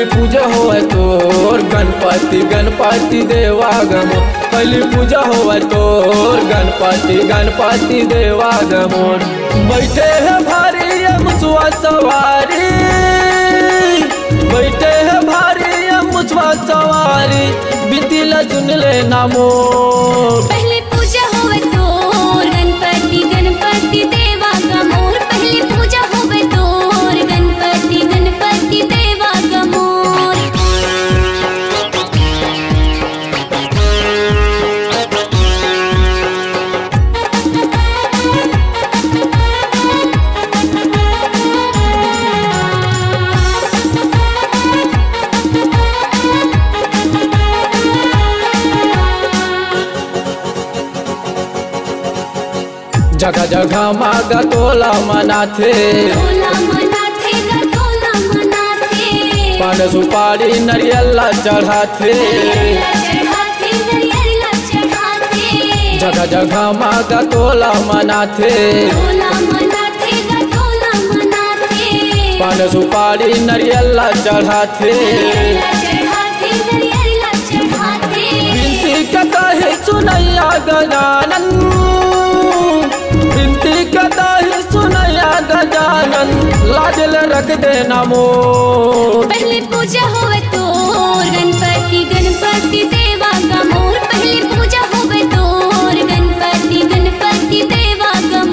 पूजा होवे तोर गणपति गणपति देवागमन। पहली पूजा होवे तोर गणपति गणपति देवागमन। बैठे है भारी ये मुसवा सवारी, बैठे है भारी ये मुसवा सवारी, बीतीला सुन ले नामो। पहली पूजा होवे तोर गणपति गणपति देवागमन। पहली पूजा होवे तोर गणपति गणपति देवागमन। जगह जगह मागा तोला मनाथे, तोला मनाथे गा तोला मनाथे। पान सुपारी नरियला चढ़ाथे, चढ़ाथे नरियला चढ़ाथे। जगह जगह मागा तोला मनाथे, तोला मनाथे गा तोला मनाथे। पान सुपारी नरियला चढ़ाथे। चढ़ाथे नरियला चढ़ाथे। बिनती कहता है सुनैया गजानन, बिनती कहता है सुनैया गजानन, लाजल रख देना मोर। पहली पूजा होवे तोर गणपति गणपति देवागमन। पहली पूजा होवे तोर गणपति गणपति देवागमन।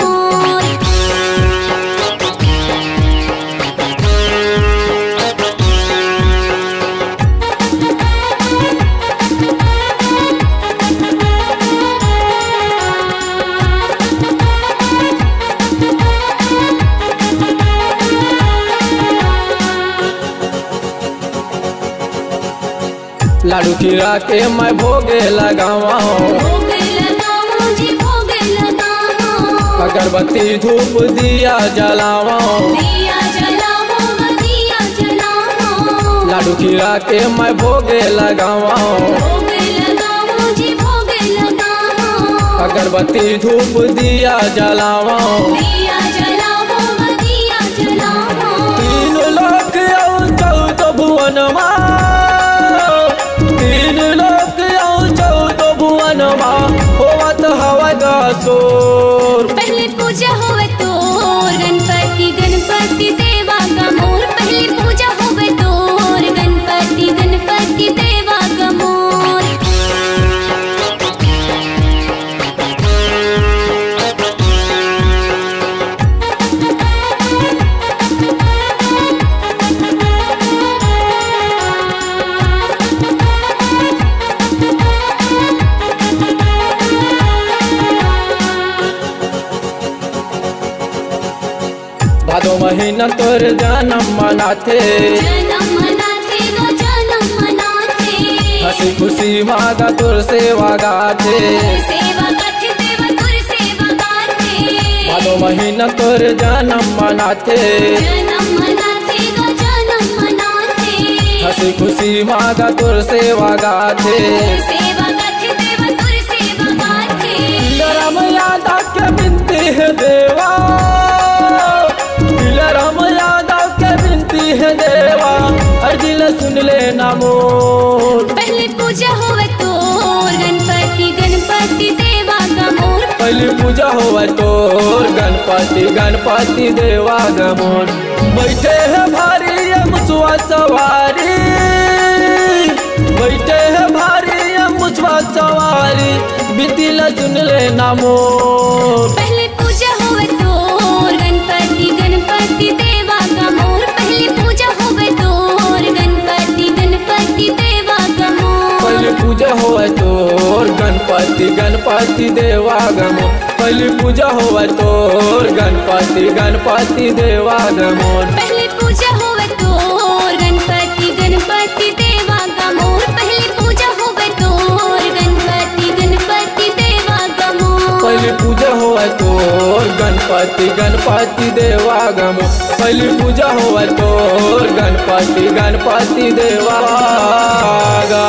लाडू खीरा के मैं भोगे लगावा, भोगे लगाओ जी भोगे लगाओ। अगरबत्ती धूप दिया जलावा, दिया जलाओ दिया जलाओ। लाडू खीरा के मैं भोगे लगावा, भोगे लगाओ जी भोगे लगाओ। अगरबत्ती धूप दिया जलावा। दिया जलाओ दिया जलाओ। तीन लोक और 14 भुवनमा, तीन लोक और 14 भुवनमा, होवत हवा दासोर। पहली पूजा होवे तोर गणपति गणपति देवागमन। पहली पूजा होवे तोर गणपति गणपति देवागमन। भादो महीना तोर जन्म मनाथे, जन्म मनाथे गो जन्म मनाथे। हंसी खुशी मागा तोर सेवा गाथे। सेवा गाथे देवा तुर सेवा गाथे। भादो महीना तोर जन्म मनाथे, जन्म मनाथे गो जन्म मनाथे। हंसी खुशी मागा तोर सेवा गाथे। सेवा गाथे देवा तुर सेवा गाथे। राम यादव के बिनती है देवा, राम यादव के बिनती है देवा, अर्जी सुन ले मोर। पहली पूजा होवे तोर गणपति गणपति देवागमन। पहली पूजा होवे तोर गणपति गणपति देवागमन। बैठे है भारी ये मुसवा सवारी, बैठे है भारी ये मुसवा सवारी, बीतीला सुन ले मोर। पहली पूजा होवे तोर गणपति गणपति देवागमन। पहली पूजा होवे तोर गणपति गणपति देवागमन। पहली पूजा होवे तोर गणपति गणपति देवागमन। पहली पूजा होवे तोर गणपति गणपति देवागमन। पहली पूजा होवे तोर गणपति गणपति देवागमन। पहली पूजा होवे तोर गणपति गणपति देवागमन। पहली पूजा होवे तोर गणपति गणपति देवागमन। पहली पूजा होवे तोर गणपति गणपति देवागमन।